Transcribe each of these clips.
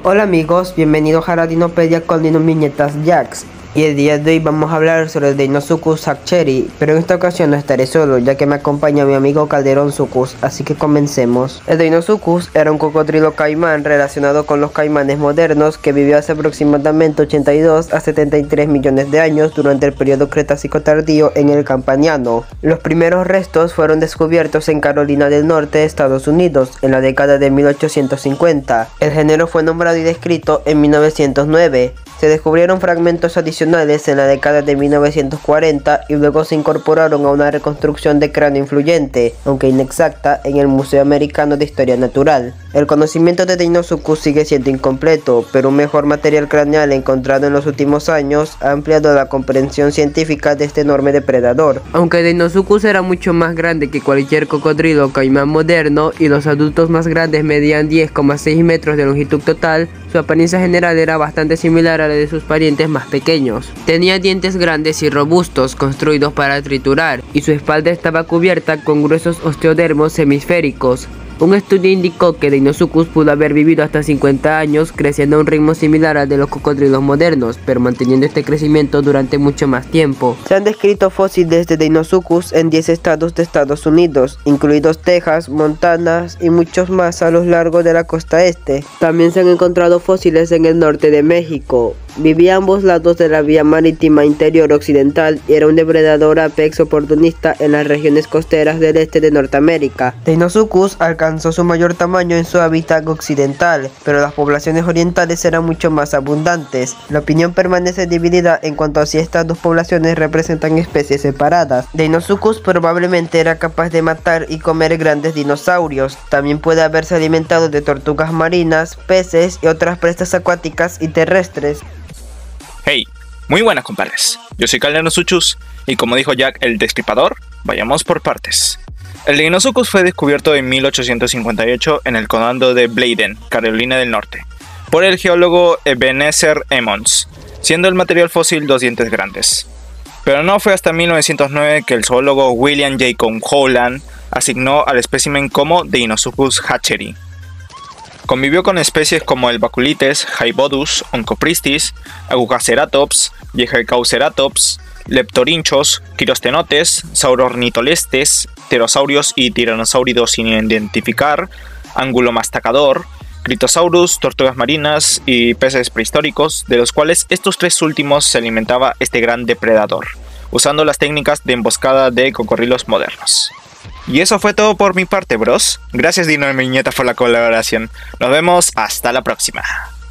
Hola amigos, bienvenidos a la Dinopedia con Dino Viñetas Jax. Y el día de hoy vamos a hablar sobre el Deinosuchus hatcheri, pero en esta ocasión no estaré solo, ya que me acompaña mi amigo Calderonsuchus, así que comencemos. El Deinosuchus era un cocodrilo caimán relacionado con los caimanes modernos que vivió hace aproximadamente 82 a 73 millones de años durante el periodo Cretácico tardío en el Campaniano. Los primeros restos fueron descubiertos en Carolina del Norte, Estados Unidos, en la década de 1850. El género fue nombrado y descrito en 1909. Se descubrieron fragmentos adicionales en la década de 1940 y luego se incorporaron a una reconstrucción de cráneo influyente, aunque inexacta, en el Museo Americano de Historia Natural. El conocimiento de Deinosuchus sigue siendo incompleto, pero un mejor material craneal encontrado en los últimos años ha ampliado la comprensión científica de este enorme depredador. Aunque Deinosuchus era mucho más grande que cualquier cocodrilo caimán moderno y los adultos más grandes medían 10,6 metros de longitud total, su apariencia general era bastante similar a la de sus parientes más pequeños. Tenía dientes grandes y robustos construidos para triturar, y su espalda estaba cubierta con gruesos osteodermos hemisféricos. Un estudio indicó que Deinosuchus pudo haber vivido hasta 50 años, creciendo a un ritmo similar al de los cocodrilos modernos, pero manteniendo este crecimiento durante mucho más tiempo. Se han descrito fósiles de Deinosuchus en 10 estados de Estados Unidos, incluidos Texas, Montana y muchos más a lo largo de la costa este. También se han encontrado fósiles en el norte de México. Vivía a ambos lados de la vía marítima interior occidental y era un depredador apex oportunista en las regiones costeras del este de Norteamérica. Deinosuchus alcanzó su mayor tamaño en su hábitat occidental, pero las poblaciones orientales eran mucho más abundantes. La opinión permanece dividida en cuanto a si estas dos poblaciones representan especies separadas. Deinosuchus probablemente era capaz de matar y comer grandes dinosaurios. También puede haberse alimentado de tortugas marinas, peces y otras presas acuáticas y terrestres. Hey, muy buenas compadres, yo soy Calderonsuchus y como dijo Jack el Destripador, vayamos por partes. El Deinosuchus fue descubierto en 1858 en el condado de Bladen, Carolina del Norte, por el geólogo Ebenezer Emmons, siendo el material fósil 2 dientes grandes. Pero no fue hasta 1909 que el zoólogo William Jacob Howland asignó al espécimen como Deinosuchus hatcheri. Convivió con especies como el Baculites, Haibodus, Onchopristis, Agujaceratops, Yehecauceratops, Leptorinchos, Quirostenotes, Saurornitolestes, pterosaurios y tiranosáuridos sin identificar, Angulomastacador, Critosaurus, tortugas marinas y peces prehistóricos, de los cuales estos tres últimos se alimentaba este gran depredador, usando las técnicas de emboscada de cocodrilos modernos. Y eso fue todo por mi parte, bros. Gracias Dino Viñeta por la colaboración. Nos vemos hasta la próxima.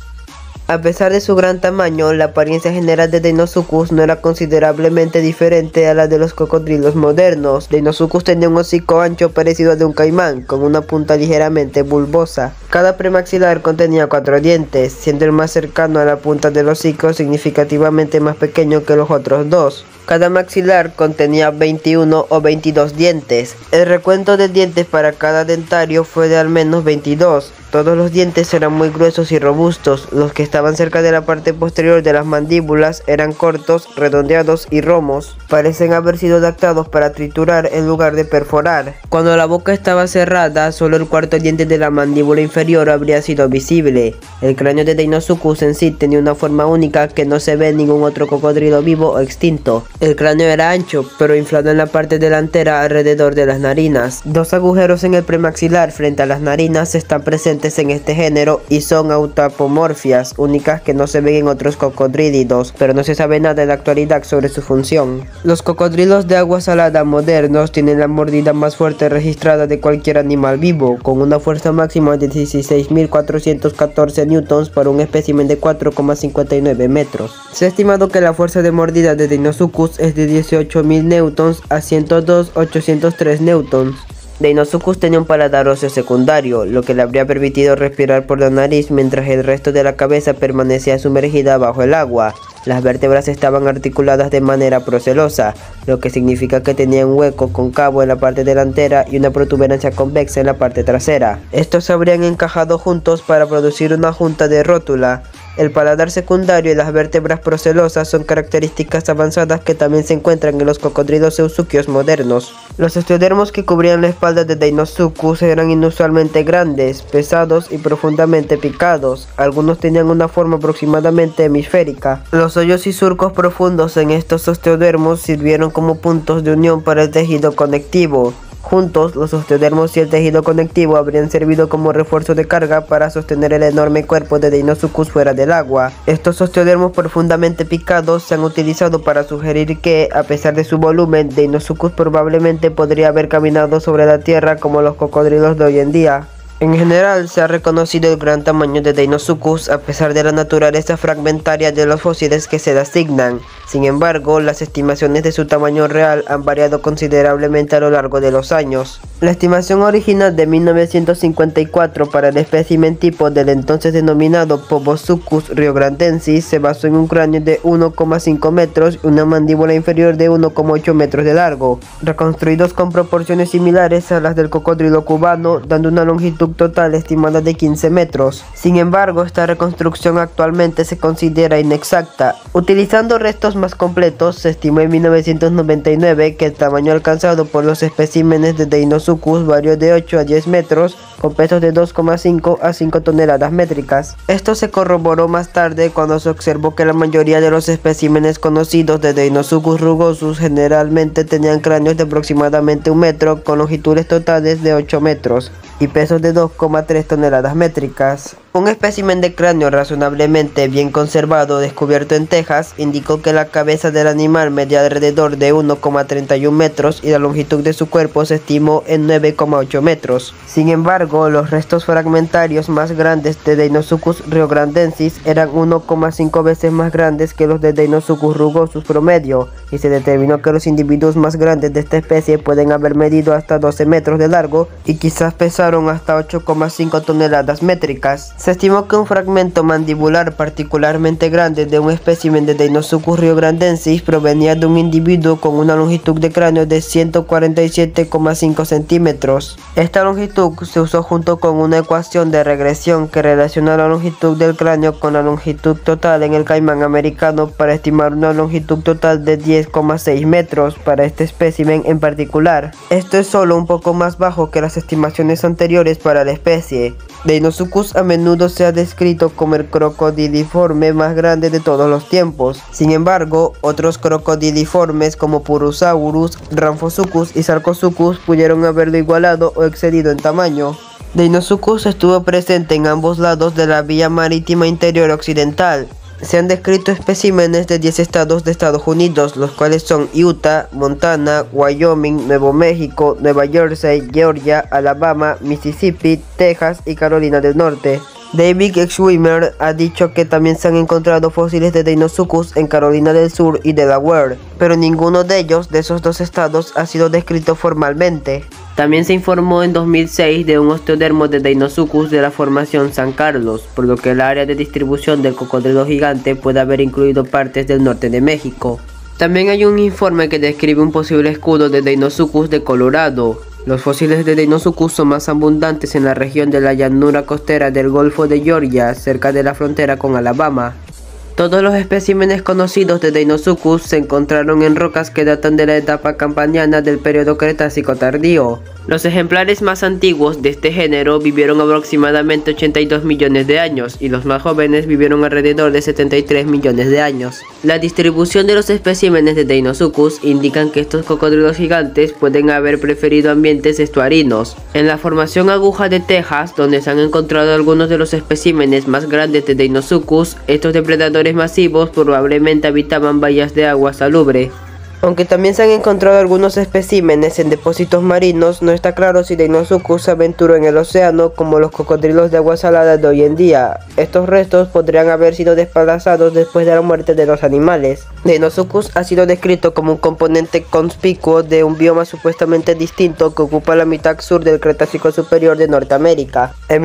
A pesar de su gran tamaño, la apariencia general de Deinosuchus no era considerablemente diferente a la de los cocodrilos modernos. Deinosuchus tenía un hocico ancho parecido al de un caimán, con una punta ligeramente bulbosa. Cada premaxilar contenía 4 dientes, siendo el más cercano a la punta del hocico significativamente más pequeño que los otros dos. Cada maxilar contenía 21 o 22 dientes. El recuento de dientes para cada dentario fue de al menos 22. Todos los dientes eran muy gruesos y robustos. Los que estaban cerca de la parte posterior de las mandíbulas eran cortos, redondeados y romos. Parecen haber sido adaptados para triturar en lugar de perforar. Cuando la boca estaba cerrada, solo el cuarto diente de la mandíbula inferior habría sido visible. El cráneo de Deinosuchus en sí tenía una forma única que no se ve en ningún otro cocodrilo vivo o extinto. El cráneo era ancho, pero inflado en la parte delantera alrededor de las narinas. 2 agujeros en el premaxilar frente a las narinas están presentes en este género y son autapomorfias, únicas que no se ven en otros cocodrílidos, pero no se sabe nada en la actualidad sobre su función. Los cocodrilos de agua salada modernos tienen la mordida más fuerte registrada de cualquier animal vivo, con una fuerza máxima de 16.414 newtons para un espécimen de 4,59 metros. Se ha estimado que la fuerza de mordida de Deinosuchus es de 18.000 newtons a 102.803 newtons. Deinosuchus tenía un paladar óseo secundario, lo que le habría permitido respirar por la nariz mientras el resto de la cabeza permanecía sumergida bajo el agua. Las vértebras estaban articuladas de manera procelosa, lo que significa que tenía un hueco cóncavo en la parte delantera y una protuberancia convexa en la parte trasera. Estos se habrían encajado juntos para producir una junta de rótula. El paladar secundario y las vértebras procelosas son características avanzadas que también se encuentran en los cocodrilos eusuquios modernos. Los osteodermos que cubrían la espalda de Deinosuchus eran inusualmente grandes, pesados y profundamente picados. Algunos tenían una forma aproximadamente hemisférica. Los hoyos y surcos profundos en estos osteodermos sirvieron como puntos de unión para el tejido conectivo. Juntos, los osteodermos y el tejido conectivo habrían servido como refuerzo de carga para sostener el enorme cuerpo de Deinosuchus fuera del agua. Estos osteodermos profundamente picados se han utilizado para sugerir que, a pesar de su volumen, Deinosuchus probablemente podría haber caminado sobre la tierra como los cocodrilos de hoy en día. En general, se ha reconocido el gran tamaño de Deinosuchus a pesar de la naturaleza fragmentaria de los fósiles que se le asignan. Sin embargo, las estimaciones de su tamaño real han variado considerablemente a lo largo de los años. La estimación original de 1954 para el espécimen tipo del entonces denominado Pobosuchus riograndensis se basó en un cráneo de 1,5 metros y una mandíbula inferior de 1,8 metros de largo, reconstruidos con proporciones similares a las del cocodrilo cubano, dando una longitud total estimada de 15 metros. Sin embargo, esta reconstrucción actualmente se considera inexacta. Utilizando restos más completos, se estimó en 1999 que el tamaño alcanzado por los especímenes de Deinosuchus varió de 8 a 10 metros, con pesos de 2,5 a 5 toneladas métricas. Esto se corroboró más tarde cuando se observó que la mayoría de los especímenes conocidos de Deinosuchus rugosus generalmente tenían cráneos de aproximadamente 1 metro, con longitudes totales de 8 metros y pesos de 2,3 toneladas métricas. Un espécimen de cráneo razonablemente bien conservado descubierto en Texas indicó que la cabeza del animal medía alrededor de 1,31 metros y la longitud de su cuerpo se estimó en 9,8 metros. Sin embargo, los restos fragmentarios más grandes de Deinosuchus riograndensis eran 1,5 veces más grandes que los de Deinosuchus rugosus promedio, y se determinó que los individuos más grandes de esta especie pueden haber medido hasta 12 metros de largo y quizás pesaron hasta 8,5 toneladas métricas. Se estimó que un fragmento mandibular particularmente grande de un espécimen de Deinosuchus riograndensis provenía de un individuo con una longitud de cráneo de 147,5 centímetros. Esta longitud se usó junto con una ecuación de regresión que relaciona la longitud del cráneo con la longitud total en el caimán americano para estimar una longitud total de 10,6 metros para este espécimen en particular. Esto es solo un poco más bajo que las estimaciones anteriores para la especie. Deinosuchus a menudo se ha descrito como el crocodiliforme más grande de todos los tiempos. Sin embargo, otros crocodiliformes como Purosaurus, Rhamphorhynchus y Sarcosuchus pudieron haberlo igualado o excedido en tamaño. Deinosuchus estuvo presente en ambos lados de la vía marítima interior occidental. Se han descrito especímenes de 10 estados de Estados Unidos, los cuales son Utah, Montana, Wyoming, Nuevo México, Nueva Jersey, Georgia, Alabama, Mississippi, Texas y Carolina del Norte. David Schwimmer ha dicho que también se han encontrado fósiles de Deinosuchus en Carolina del Sur y Delaware, pero ninguno de ellos de esos dos estados ha sido descrito formalmente. También se informó en 2006 de un osteodermo de Deinosuchus de la formación San Carlos, por lo que el área de distribución del cocodrilo gigante puede haber incluido partes del norte de México. También hay un informe que describe un posible escudo de Deinosuchus de Colorado. Los fósiles de Deinosuchus son más abundantes en la región de la llanura costera del Golfo de Georgia, cerca de la frontera con Alabama. Todos los especímenes conocidos de Deinosuchus se encontraron en rocas que datan de la etapa campaniana del periodo Cretácico tardío. Los ejemplares más antiguos de este género vivieron aproximadamente 82 millones de años y los más jóvenes vivieron alrededor de 73 millones de años. La distribución de los especímenes de Deinosuchus indican que estos cocodrilos gigantes pueden haber preferido ambientes estuarinos. En la formación Aguja de Texas, donde se han encontrado algunos de los especímenes más grandes de Deinosuchus, estos depredadores masivos probablemente habitaban bahías de agua salubre. Aunque también se han encontrado algunos especímenes en depósitos marinos, no está claro si Deinosuchus se aventuró en el océano como los cocodrilos de agua salada de hoy en día. Estos restos podrían haber sido desplazados después de la muerte de los animales. Deinosuchus ha sido descrito como un componente conspicuo de un bioma supuestamente distinto que ocupa la mitad sur del Cretácico superior de Norteamérica. En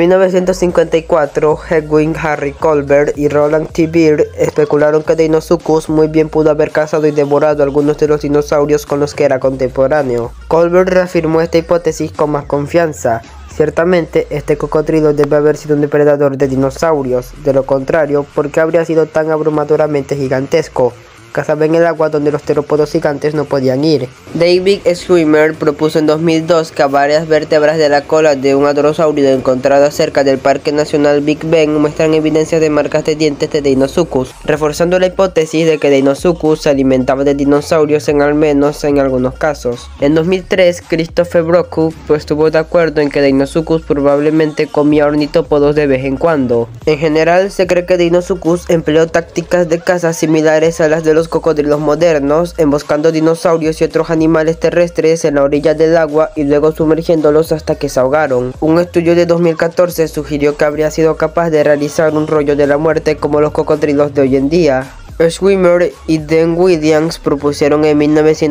1954, Edwin Harry Colbert y Roland T. Beard especularon que Deinosuchus muy bien pudo haber cazado y devorado algunos de los dinosaurios con los que era contemporáneo. Colbert reafirmó esta hipótesis con más confianza. Ciertamente, este cocodrilo debe haber sido un depredador de dinosaurios, de lo contrario, ¿por qué habría sido tan abrumadoramente gigantesco? Cazaba en el agua donde los terópodos gigantes no podían ir. David Schwimmer propuso en 2002 que varias vértebras de la cola de un hadrosáurido encontrado cerca del Parque Nacional Big Bend muestran evidencias de marcas de dientes de Deinosuchus, reforzando la hipótesis de que Deinosuchus se alimentaba de dinosaurios al menos en algunos casos. En 2003, Christopher Brockwood estuvo de acuerdo en que Deinosuchus probablemente comía ornitópodos de vez en cuando. En general, se cree que Deinosuchus empleó tácticas de caza similares a las de los cocodrilos modernos, emboscando dinosaurios y otros animales terrestres en la orilla del agua y luego sumergiéndolos hasta que se ahogaron. Un estudio de 2014 sugirió que habría sido capaz de realizar un rollo de la muerte como los cocodrilos de hoy en día. Schwimmer y Dan Williams propusieron en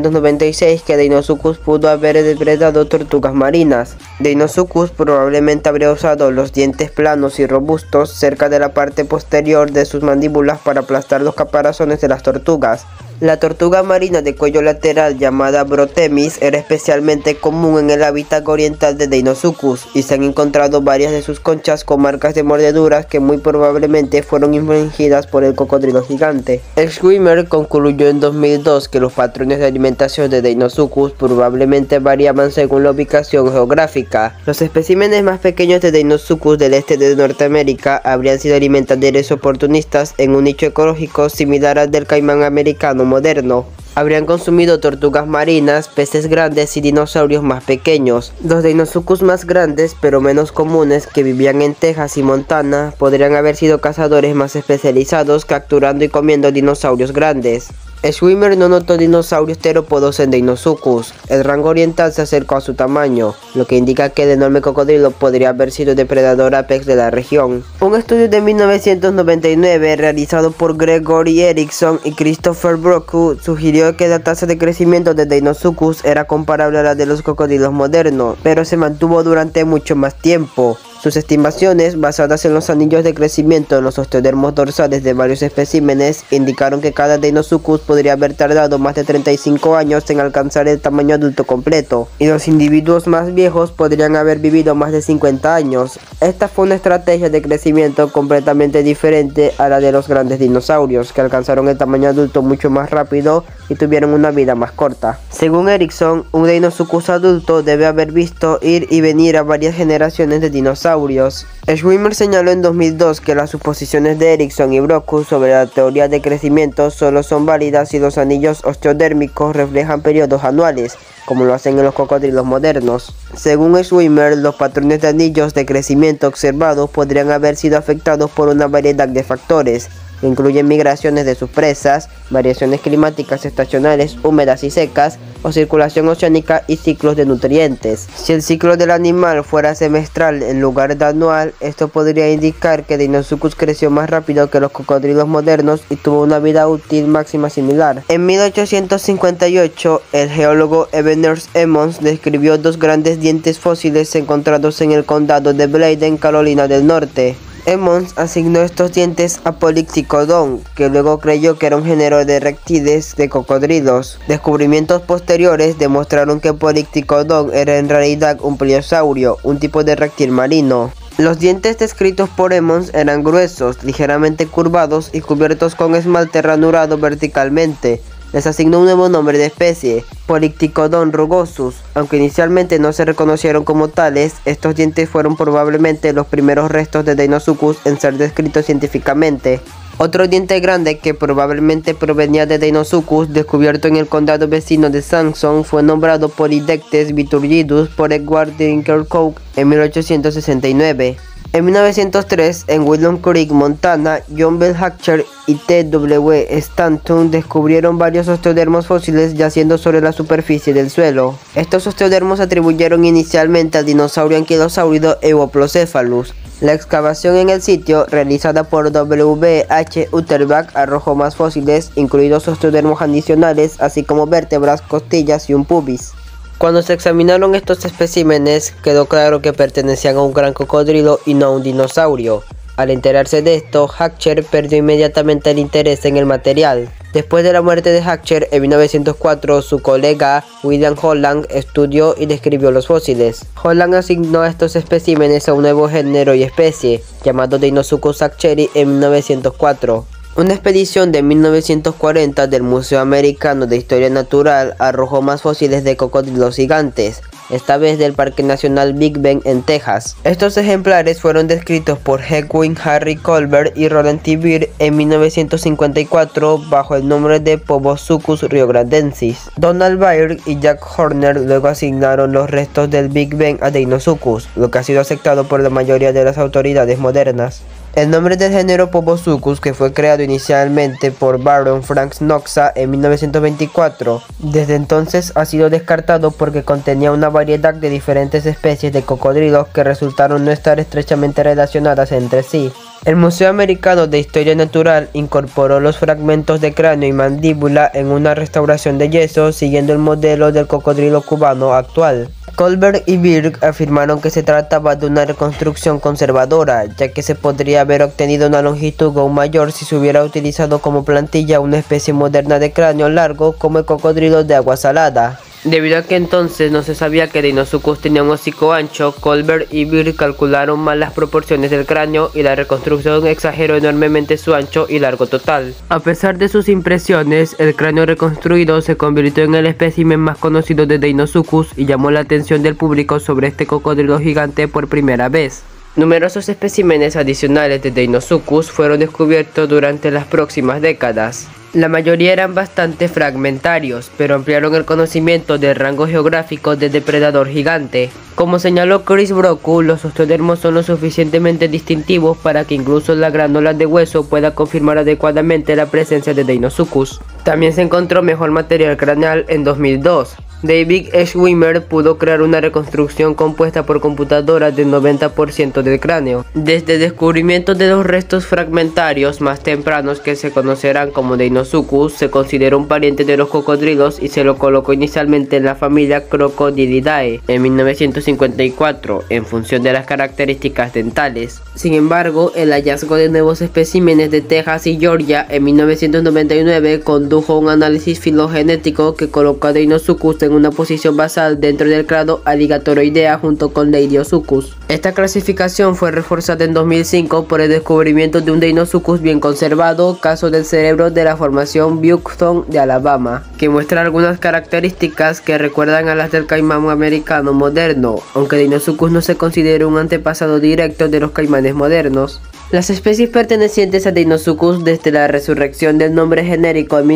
1996 que Deinosuchus pudo haber depredado tortugas marinas. Deinosuchus probablemente habría usado los dientes planos y robustos cerca de la parte posterior de sus mandíbulas para aplastar los caparazones de las tortugas. La tortuga marina de cuello lateral llamada Brotemis era especialmente común en el hábitat oriental de Deinosuchus y se han encontrado varias de sus conchas con marcas de mordeduras que muy probablemente fueron infligidas por el cocodrilo gigante. Schwimmer concluyó en 2002 que los patrones de alimentación de Deinosuchus probablemente variaban según la ubicación geográfica. Los especímenes más pequeños de Deinosuchus del este de Norteamérica habrían sido alimentadores oportunistas en un nicho ecológico similar al del caimán americano moderno. Habrían consumido tortugas marinas, peces grandes y dinosaurios más pequeños. Los Deinosuchus más grandes, pero menos comunes, que vivían en Texas y Montana, podrían haber sido cazadores más especializados, capturando y comiendo dinosaurios grandes. Schwimmer no notó dinosaurios terópodos en Deinosuchus. El rango oriental se acercó a su tamaño, lo que indica que el enorme cocodrilo podría haber sido depredador apex de la región. Un estudio de 1999 realizado por Gregory Erickson y Christopher Brockwood sugirió que la tasa de crecimiento de Deinosuchus era comparable a la de los cocodrilos modernos, pero se mantuvo durante mucho más tiempo. Sus estimaciones, basadas en los anillos de crecimiento en los osteodermos dorsales de varios especímenes, indicaron que cada Deinosuchus podría haber tardado más de 35 años en alcanzar el tamaño adulto completo, y los individuos más viejos podrían haber vivido más de 50 años. Esta fue una estrategia de crecimiento completamente diferente a la de los grandes dinosaurios, que alcanzaron el tamaño adulto mucho más rápido y tuvieron una vida más corta. Según Erickson, un Deinosuchus adulto debe haber visto ir y venir a varias generaciones de dinosaurios. Schwimmer señaló en 2002 que las suposiciones de Erickson y Brockwood sobre la teoría de crecimiento solo son válidas si los anillos osteodérmicos reflejan periodos anuales, como lo hacen en los cocodrilos modernos. Según Schwimmer, los patrones de anillos de crecimiento observados podrían haber sido afectados por una variedad de factores, que incluyen migraciones de sus presas, variaciones climáticas estacionales húmedas y secas, o circulación oceánica y ciclos de nutrientes. Si el ciclo del animal fuera semestral en lugar de anual, esto podría indicar que Deinosuchus creció más rápido que los cocodrilos modernos y tuvo una vida útil máxima similar. En 1858, el geólogo Ebenezer Emmons describió dos grandes dientes fósiles encontrados en el condado de Bladen, en Carolina del Norte. Emmons asignó estos dientes a Polyptychodon, que luego creyó que era un género de réptiles de cocodrilos. Descubrimientos posteriores demostraron que Polyptychodon era en realidad un pliosaurio, un tipo de reptil marino. Los dientes descritos por Emmons eran gruesos, ligeramente curvados y cubiertos con esmalte ranurado verticalmente. Les asignó un nuevo nombre de especie, Polyptychodon rugosus. Aunque inicialmente no se reconocieron como tales, estos dientes fueron probablemente los primeros restos de Deinosuchus en ser descritos científicamente. Otro diente grande que probablemente provenía de Deinosuchus, descubierto en el condado vecino de Sampson, fue nombrado Polydectes biturgidus por Edward Drinker Cook en 1869. En 1903, en Willow Creek, Montana, John Bell Hatcher y T.W. Stanton descubrieron varios osteodermos fósiles yaciendo sobre la superficie del suelo. Estos osteodermos se atribuyeron inicialmente al dinosaurio anquilosáurido Euoplocephalus. La excavación en el sitio, realizada por W. H. Utterbach, arrojó más fósiles, incluidos osteodermos adicionales, así como vértebras, costillas y un pubis. Cuando se examinaron estos especímenes, quedó claro que pertenecían a un gran cocodrilo y no a un dinosaurio. Al enterarse de esto, Hatcher perdió inmediatamente el interés en el material. Después de la muerte de Hatcher en 1904, su colega William Holland estudió y describió los fósiles. Holland asignó a estos especímenes a un nuevo género y especie, llamado Deinosuchus hatcheri en 1904. Una expedición de 1940 del Museo Americano de Historia Natural arrojó más fósiles de cocodrilos gigantes, esta vez del Parque Nacional Big Bend en Texas. Estos ejemplares fueron descritos por Edwin Harry Colbert y Roland T. Beer en 1954 bajo el nombre de Pobosuchus riograndensis. Donald Baird y Jack Horner luego asignaron los restos del Big Bend a Deinosuchus, lo que ha sido aceptado por la mayoría de las autoridades modernas. El nombre del género Pobosuchus, que fue creado inicialmente por Baron Frank Knoxa en 1924, desde entonces ha sido descartado porque contenía una variedad de diferentes especies de cocodrilos que resultaron no estar estrechamente relacionadas entre sí. El Museo Americano de Historia Natural incorporó los fragmentos de cráneo y mandíbula en una restauración de yeso siguiendo el modelo del cocodrilo cubano actual. Colbert y Birk afirmaron que se trataba de una reconstrucción conservadora, ya que se podría haber obtenido una longitud aún mayor si se hubiera utilizado como plantilla una especie moderna de cráneo largo como el cocodrilo de agua salada. Debido a que entonces no se sabía que Deinosuchus tenía un hocico ancho, Colbert y Birk calcularon mal las proporciones del cráneo y la reconstrucción exageró enormemente su ancho y largo total. A pesar de sus impresiones, el cráneo reconstruido se convirtió en el espécimen más conocido de Deinosuchus y llamó la atención del público sobre este cocodrilo gigante por primera vez. Numerosos especímenes adicionales de Deinosuchus fueron descubiertos durante las próximas décadas. La mayoría eran bastante fragmentarios, pero ampliaron el conocimiento del rango geográfico del depredador gigante. Como señaló Chris Brocu, los osteodermos son lo suficientemente distintivos para que incluso la grándula de hueso pueda confirmar adecuadamente la presencia de Deinosuchus. También se encontró mejor material craneal en 2002. David Schwimmer pudo crear una reconstrucción compuesta por computadora del 90% del cráneo. Desde el descubrimiento de los restos fragmentarios más tempranos que se conocerán como Deinosuchus, se consideró un pariente de los cocodrilos y se lo colocó inicialmente en la familia Crocodilidae en 1954, en función de las características dentales. Sin embargo, el hallazgo de nuevos especímenes de Texas y Georgia en 1999 condujo a un análisis filogenético que colocó a Deinosuchus en una posición basal dentro del clado Alligatoroidea junto con Deinosuchus. Esta clasificación fue reforzada en 2005 por el descubrimiento de un Deinosuchus bien conservado, caso del cerebro de la formación Buckton de Alabama, que muestra algunas características que recuerdan a las del caimán americano moderno, aunque Deinosuchus no se considera un antepasado directo de los caimanes modernos. Las especies pertenecientes a Deinosuchus desde la resurrección del nombre genérico en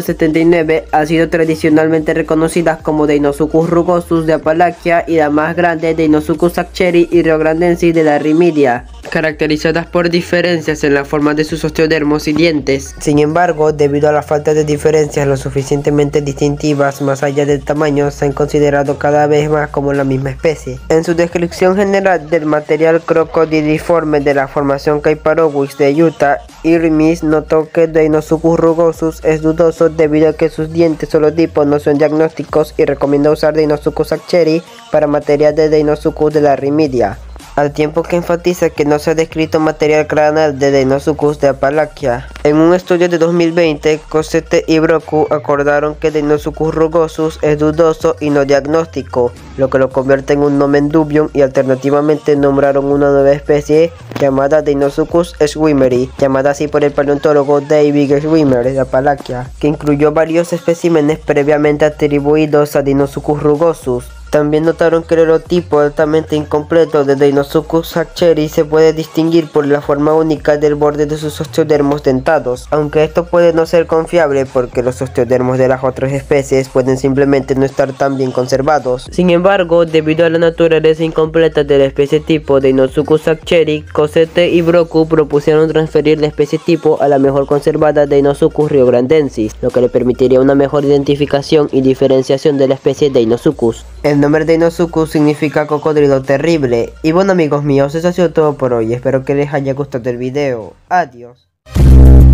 1979 han sido tradicionalmente reconocidas como Deinosuchus rugosus de Appalachia y la más grande Deinosuchus hatcheri y riograndensis de la Rimidia, caracterizadas por diferencias en la forma de sus osteodermos y dientes. Sin embargo, debido a la falta de diferencias lo suficientemente distintivas más allá del tamaño, se han considerado cada vez más como la misma especie. En su descripción general del material crocodiliforme de la formación Kaiparowicz de Utah, Irmis notó que Deinosuchus rugosus es dudoso debido a que sus dientes holotipos no son diagnósticos y recomienda usar Deinosuchus hatcheri para material de Deinosuchus de la Rimidia, al tiempo que enfatiza que no se ha descrito material craneal de Deinosuchus de Appalachia. En un estudio de 2020, Cosette y Brocu acordaron que Deinosuchus rugosus es dudoso y no diagnóstico, lo que lo convierte en un nomen dubium, y alternativamente nombraron una nueva especie llamada Deinosuchus schwimmeri, llamada así por el paleontólogo David Schwimmer de Appalachia, que incluyó varios especímenes previamente atribuidos a Deinosuchus rugosus. También notaron que el holotipo altamente incompleto de Deinosuchus hatcheri se puede distinguir por la forma única del borde de sus osteodermos dentados, aunque esto puede no ser confiable porque los osteodermos de las otras especies pueden simplemente no estar tan bien conservados. Sin embargo, debido a la naturaleza incompleta de la especie tipo Deinosuchus hatcheri, Cosette y Brocu propusieron transferir la especie tipo a la mejor conservada Deinosuchus riograndensis, lo que le permitiría una mejor identificación y diferenciación de la especie Deinosuchus. El nombre Deinosuchus significa cocodrilo terrible. Y bueno, amigos míos, eso ha sido todo por hoy. Espero que les haya gustado el video. Adiós.